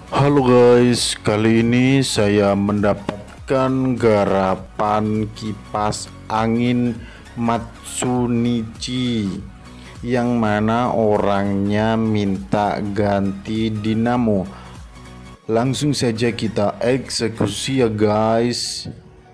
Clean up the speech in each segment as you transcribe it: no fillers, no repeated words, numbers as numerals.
Halo guys, kali ini saya mendapatkan garapan kipas angin Matsunichi yang mana orangnya minta ganti dinamo. Langsung saja kita eksekusi ya guys.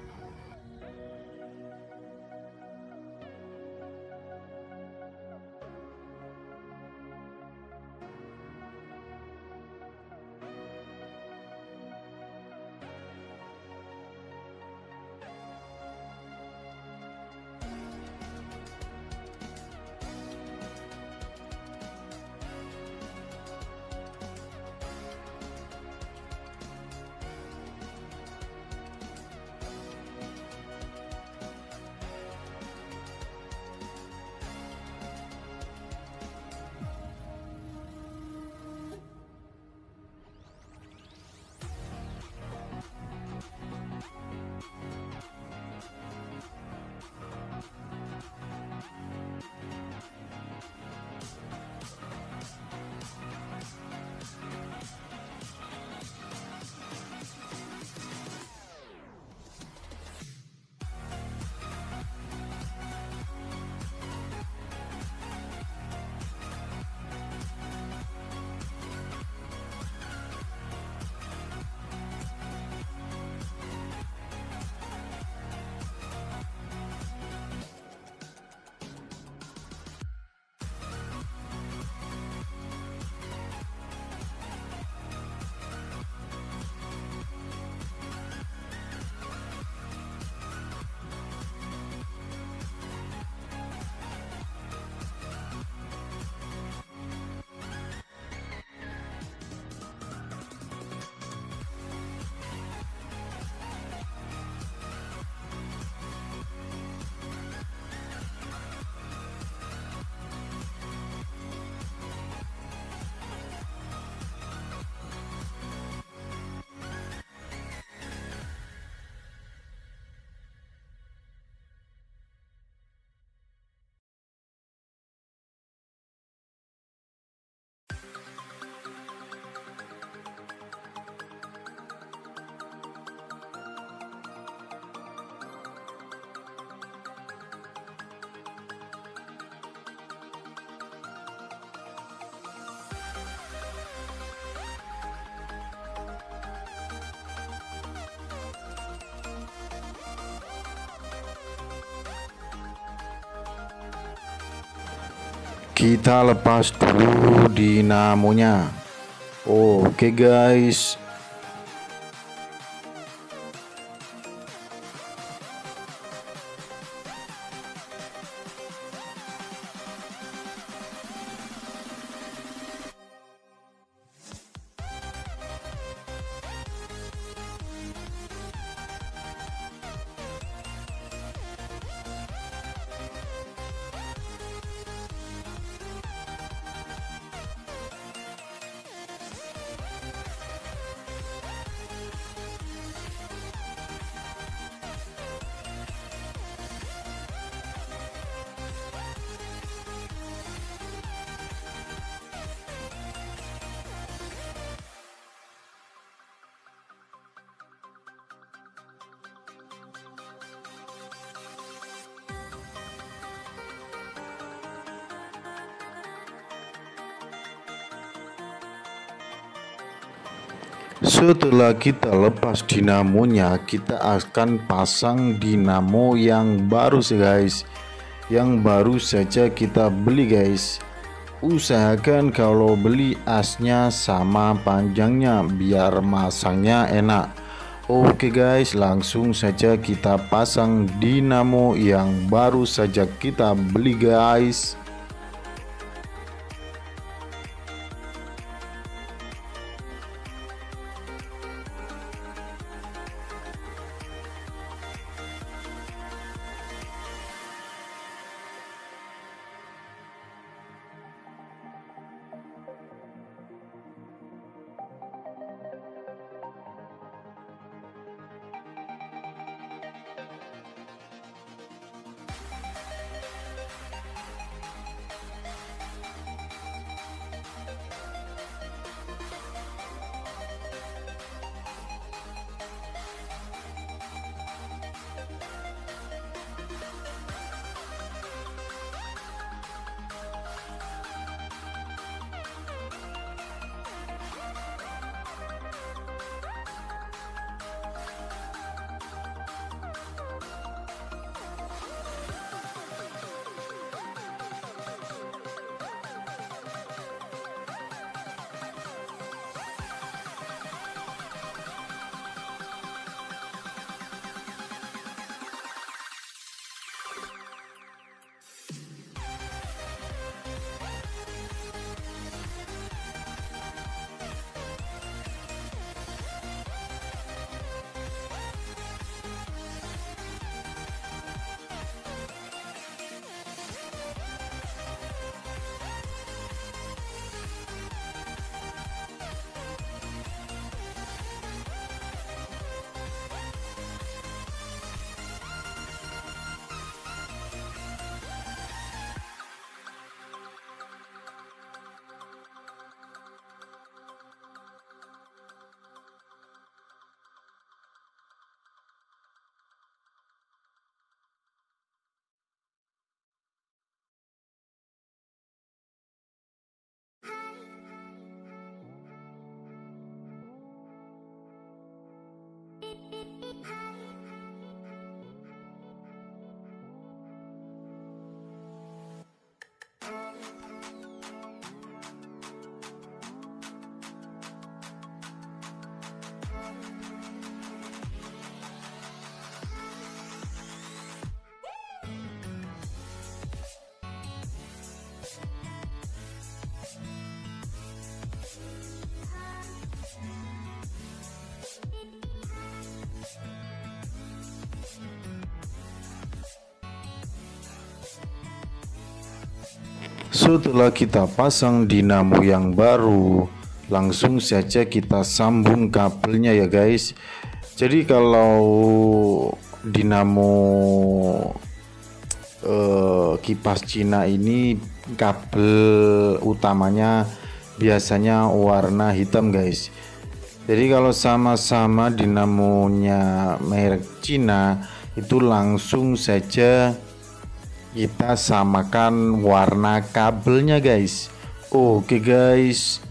Kita lepas dulu dinamonya. Oke guys. Setelah kita lepas dinamonya, kita akan pasang dinamo yang baru guys. Yang baru saja kita beli guys. Usahakan kalau beli asnya sama panjangnya biar masangnya enak. Oke guys, langsung saja kita pasang dinamo yang baru saja kita beli guys. Setelah kita pasang dinamo yang baru, langsung saja kita sambung kabelnya ya guys. Jadi kalau dinamo kipas Cina ini kabel utamanya biasanya warna hitam guys. Jadi kalau sama-sama dinamonya merek Cina itu langsung saja kita samakan warna kabelnya guys. Oke guys.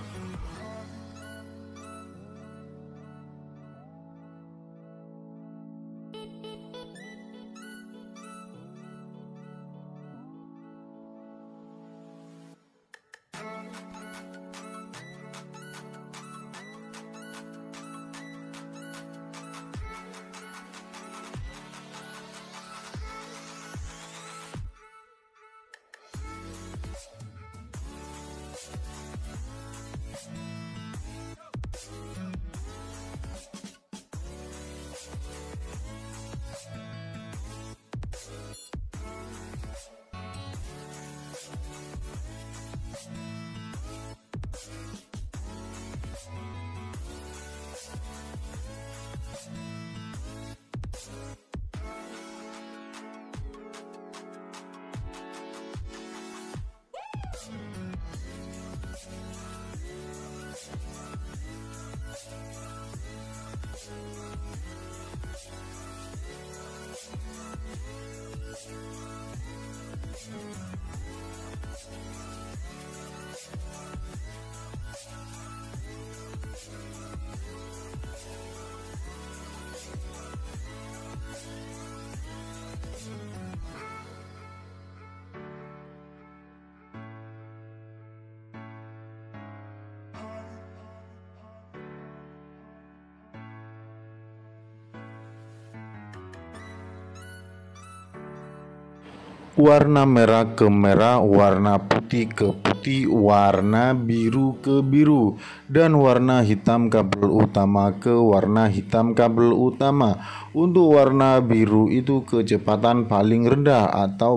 Warna merah ke merah, warna putih ke putih, warna biru ke biru, dan warna hitam kabel utama ke warna hitam kabel utama. Untuk warna biru itu kecepatan paling rendah atau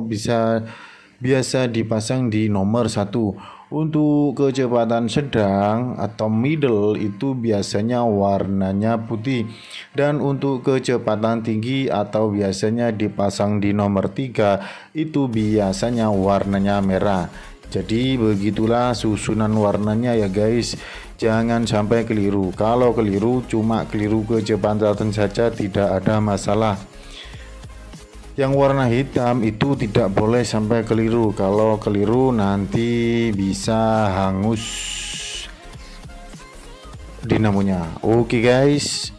biasa dipasang di nomor 1. Untuk kecepatan sedang atau middle itu biasanya warnanya putih, dan untuk kecepatan tinggi atau biasanya dipasang di nomor 3 itu biasanya warnanya merah. Jadi begitulah susunan warnanya ya guys. Jangan sampai keliru. Kalau keliru cuma keliru kecepatan saja, tidak ada masalah. Yang warna hitam itu tidak boleh sampai keliru. Kalau keliru nanti bisa hangus dinamonya. Oke guys.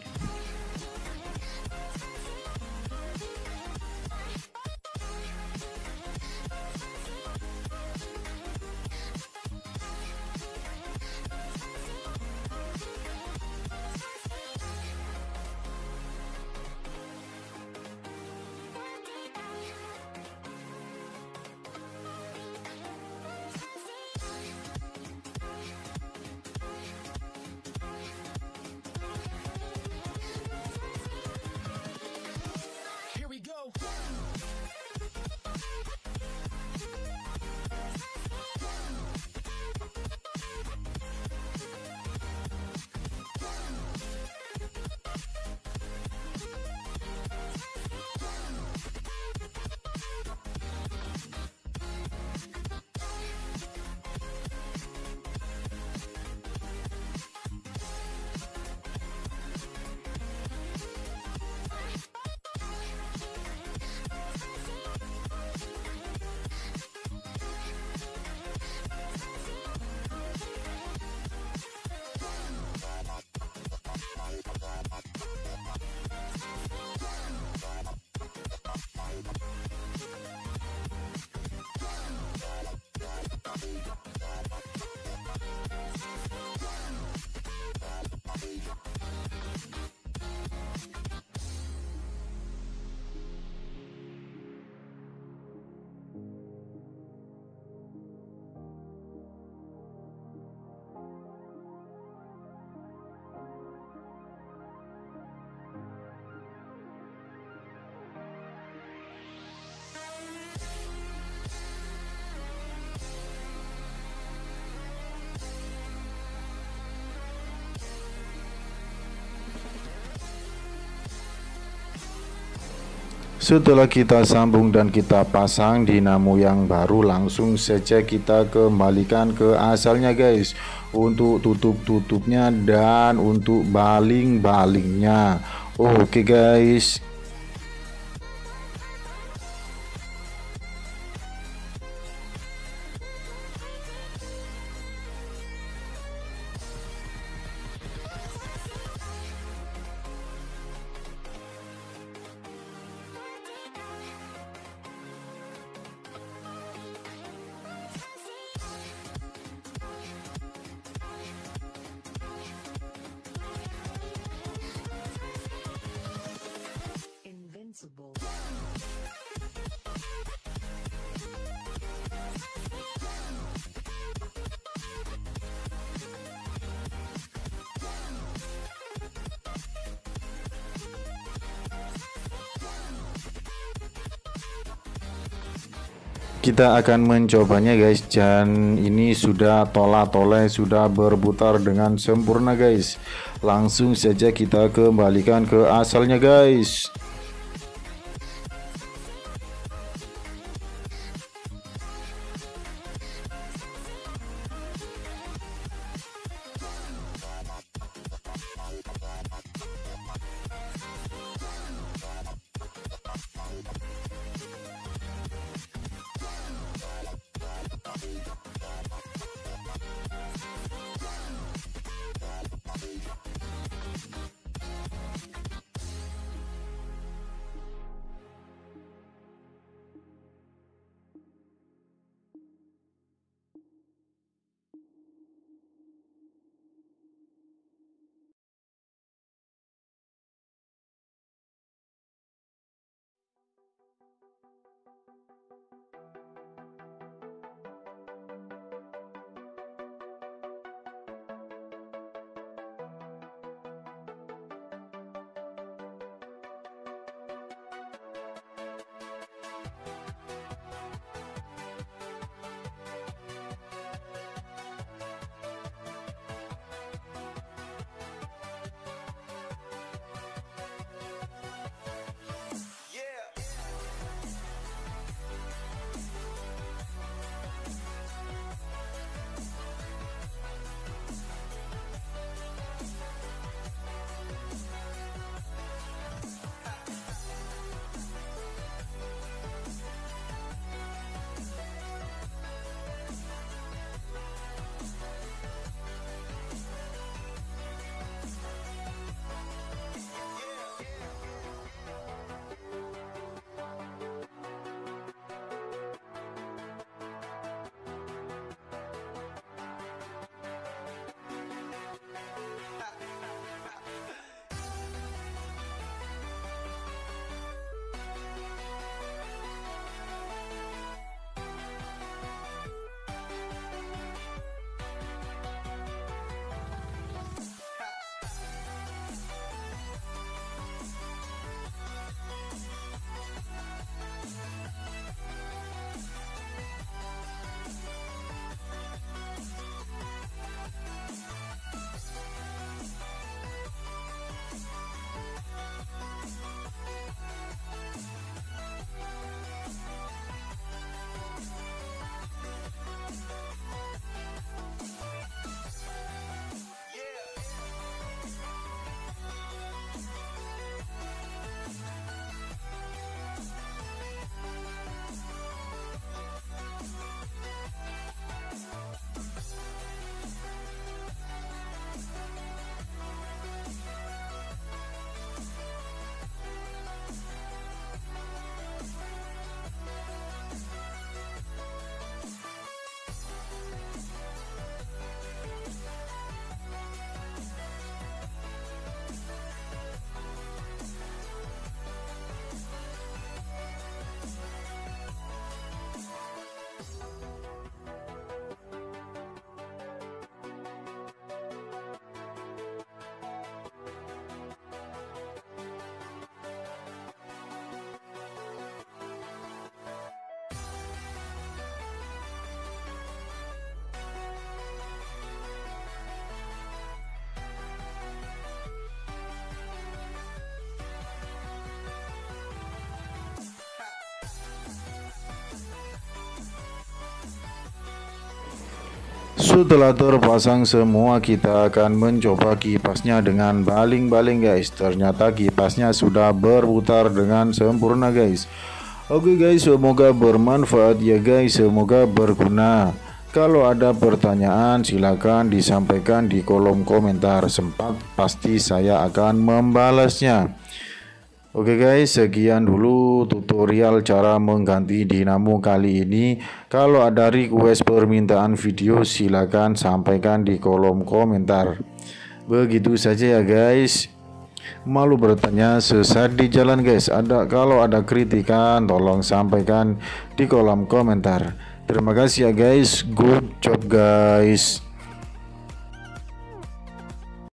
Setelah kita sambung dan kita pasang dinamo yang baru, langsung saja kita kembalikan ke asalnya guys, untuk tutup-tutupnya dan untuk baling-balingnya. Oke guys. Invincible. Kita akan mencobanya guys, dan ini sudah tola-tole, sudah berputar dengan sempurna guys. Langsung saja kita kembalikan ke asalnya guys. Setelah terpasang semua, kita akan mencoba kipasnya dengan baling-baling guys. Ternyata kipasnya sudah berputar dengan sempurna guys. Oke guys, semoga bermanfaat ya guys, semoga berguna. Kalau ada pertanyaan silahkan disampaikan di kolom komentar, sempat pasti saya akan membalasnya. Oke guys, sekian dulu tutorial cara mengganti dinamo kali ini. Kalau ada request permintaan video silahkan sampaikan di kolom komentar. Begitu saja ya guys. Malu bertanya sesat di jalan guys. Kalau ada kritikan tolong sampaikan di kolom komentar. Terima kasih ya guys. Good job guys.